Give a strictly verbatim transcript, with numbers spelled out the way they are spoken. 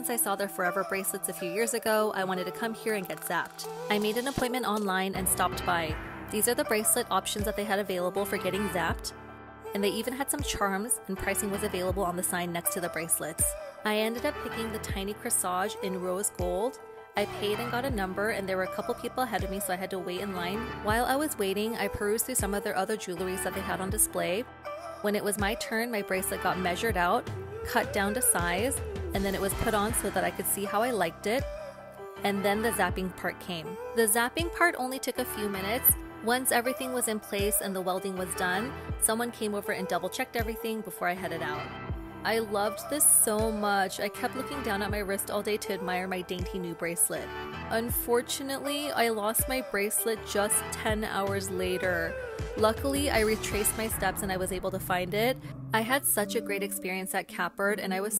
since I saw their Forever bracelets a few years ago, I wanted to come here and get zapped. I made an appointment online and stopped by. These are the bracelet options that they had available for getting zapped, and they even had some charms, and pricing was available on the sign next to the bracelets. I ended up picking the tiny corsage in rose gold. I paid and got a number, and there were a couple people ahead of me, so I had to wait in line. While I was waiting, I perused through some of their other jewelries that they had on display. When it was my turn, my bracelet got measured out, cut down to size, and then it was put on so that I could see how I liked it. And then the zapping part came. The zapping part only took a few minutes. Once everything was in place and the welding was done, someone came over and double checked everything before I headed out. I loved this so much. I kept looking down at my wrist all day to admire my dainty new bracelet. Unfortunately, I lost my bracelet just ten hours later. Luckily, I retraced my steps and I was able to find it. I had such a great experience at Catbird, and I was